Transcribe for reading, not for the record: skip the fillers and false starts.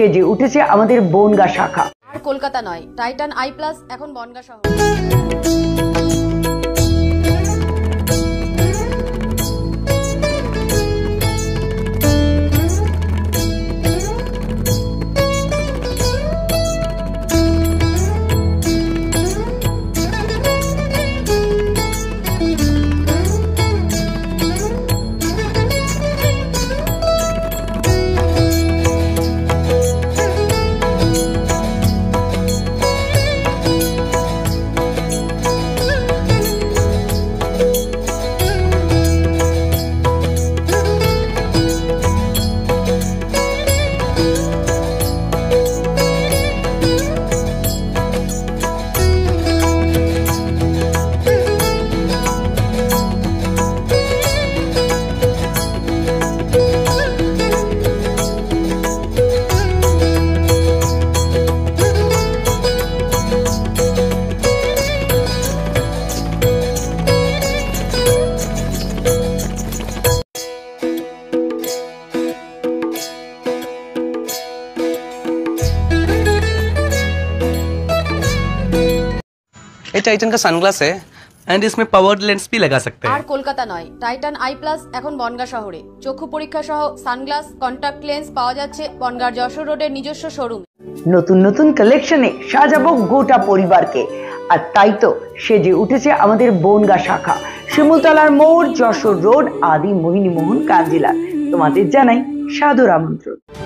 সেজে উঠেছে আমাদের বনগাঁ শাখা। আর কলকাতা নয়, টাইটান আই প্লাস এখন বনগাঁ শহর। ये टाइटन का सनग्लास है एंड इसमें पावर्ड लेंस भी लगा सकते हैं। আর কলকাতা নয়, টাইটান আই প্লাস এখন বনগাঁ শহরে। চক্ষু পরীক্ষা সহ সানগ্লাস, কন্টাক্ট লেন্স পাওয়া যাচ্ছে বনগাঁর যশোর রোডের নিজস্ব শোরুমে। নতুন নতুন কালেকশনে সাজাবো গোটা পরিবারকে, আর তাই তো সেজে উঠেছে আমাদের বনগাঁ শাখা। শিমুলতলার মোড়, যশোর রোড, আদি মোহিনী মোহন কাঞ্জিলাল। তোমাদের জানাই সাদর আমন্ত্রণ।